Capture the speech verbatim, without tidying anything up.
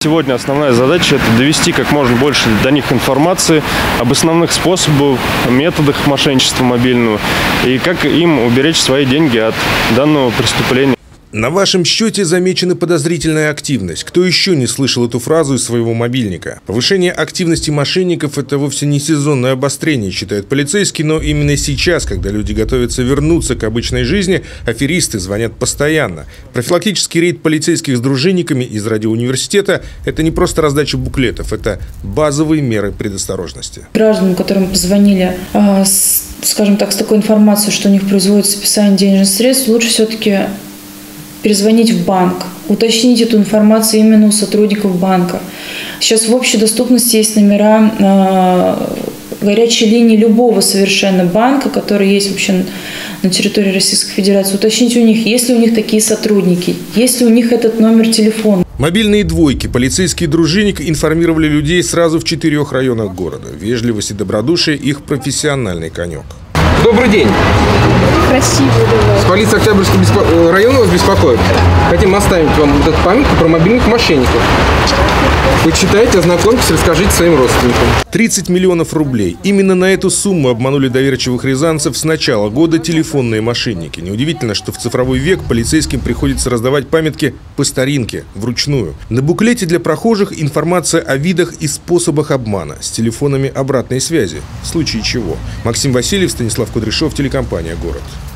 Сегодня основная задача – это довести как можно больше до них информации об основных способах, методах мошенничества мобильного и как им уберечь свои деньги от данного преступления. На вашем счете замечена подозрительная активность. Кто еще не слышал эту фразу из своего мобильника? Повышение активности мошенников – это вовсе не сезонное обострение, считают полицейские, но именно сейчас, когда люди готовятся вернуться к обычной жизни, аферисты звонят постоянно. Профилактический рейд полицейских с дружинниками из радиоуниверситета – это не просто раздача буклетов, это базовые меры предосторожности. Гражданам, которым позвонили, скажем так, с такой информацией, что у них производится списание денежных средств, лучше все-таки перезвонить в банк, уточнить эту информацию именно у сотрудников банка. Сейчас в общей доступности есть номера э, горячей линии любого совершенно банка, который есть вообще на территории Российской Федерации. Уточнить у них, есть ли у них такие сотрудники, есть ли у них этот номер телефона. Мобильные двойки, полицейский дружинник информировали людей сразу в четырех районах города. Вежливость и добродушие – их профессиональный конек. Добрый день. Красивый. С полиции Октябрьского беспо... района вас беспокоит. Хотим оставить вам вот эту памятку про мобильных мошенников. Почитайте, ознакомьтесь, расскажите своим родственникам. тридцать миллионов рублей. Именно на эту сумму обманули доверчивых рязанцев с начала года телефонные мошенники. Неудивительно, что в цифровой век полицейским приходится раздавать памятки по старинке, вручную. На буклете для прохожих информация о видах и способах обмана с телефонами обратной связи, в случае чего. Максим Васильев, Станислав Кудряшов, телекомпания «Город».